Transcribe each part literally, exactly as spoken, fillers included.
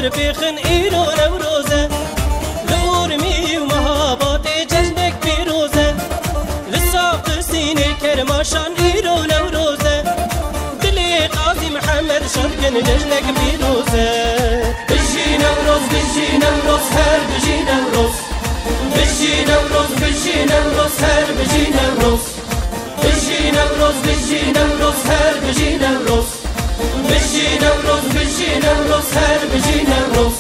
سر بخن ایرو نوروزه لورمی و مهابات جشنک پیروزه لساق سینه کرماشان ایرو نوروزه دلی قاضی محمد شرکن جشنک پیروزه بجی نوروز بجی نوروز هر بجی نوروز بجی نوروز بجی نوروز هر بجی نوروز بجی نوروز بجی نوروز هر بجی نوروز بجی نوروز بجی نوروز هر بجی نوروز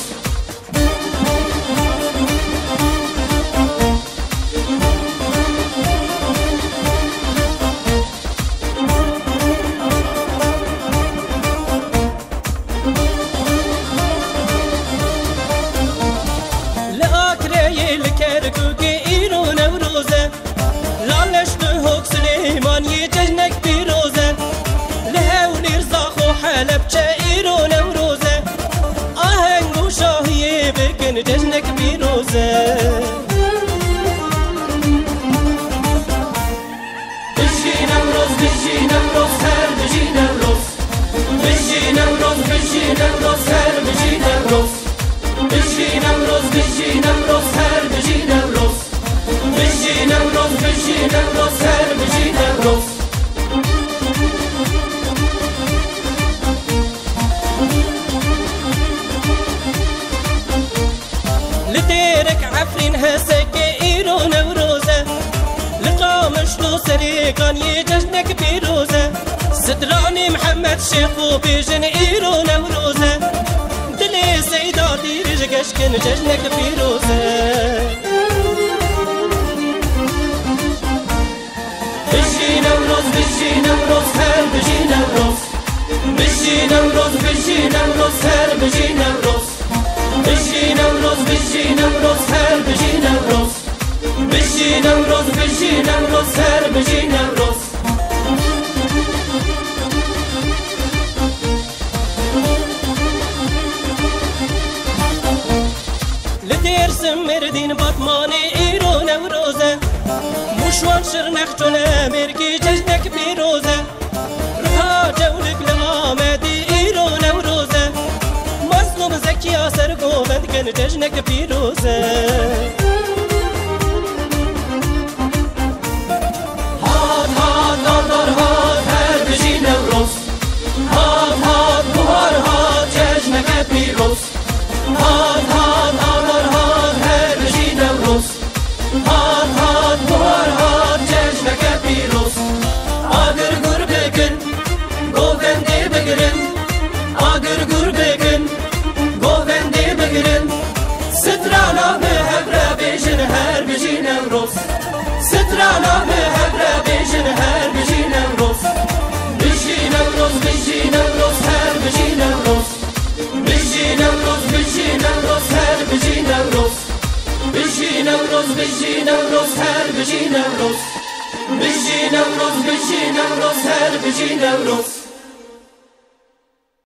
لآکره لکرکوکی ایرو نوروزه لالش نهوک سلیمانی جشنک پیروزه لهولی رزاخ و حلب چه ایرو نوروزه آهنگ و شاهیه بکن جشنک پیروزه بجی نوروز بجی نوروز هر بجی نوروز بجی نوروز بجی نوروز هر بجی نوروز بجی نوروز بجی نوروز هر بجی نوروز بجی نوروز بجی نوروز هر بجی نوروز لديرك عفرين هسك إيرو نوروزة لقامش لو سريقان يججنك بيروزة صدراني محمد شيخ وبيجن إيرو نوروزة دلي سيداتي رجقش كن ججنك بيروزة بجي نوروز بجي نوروز هر بجي نوروز بجي نوروز بجي نوروز هر بجي نوروز بجي نوروز بجي نوروز هر بجي نوروز بجي نوروز بجي نوروز هر بجي نوروز لدير سمردين بطماني ايرو نوروزه مشوان شرنخ جوله مركي ججنك بيروزه رها جولك لآمدي ايرو نوروزه مظلوم زكي آسر قومد كن ججنك بيروزه هاد هاد دار هاد هر بجي نوروز هاد هاد بوهر هاد ججنك بيروز هاد هاد دار هاد هر بجي نوروز هاد هاد بوهر هاد ججنك بيروز آگر گر بکن گوگنده بگرن آگر گر بکن گوگنده بگرن سترانا مهبره بیشن هر بجی نوروز سترانا مهبره بیشن هر بجی نوروز بجی نوروز بجی نوروز هر بجی نوروز بجی نوروز بجی نوروز هر بجی نوروز بجی نوروز بجی نوروز هر بجی نوروز بجی نوروز بجی نوروز هر بجی نوروز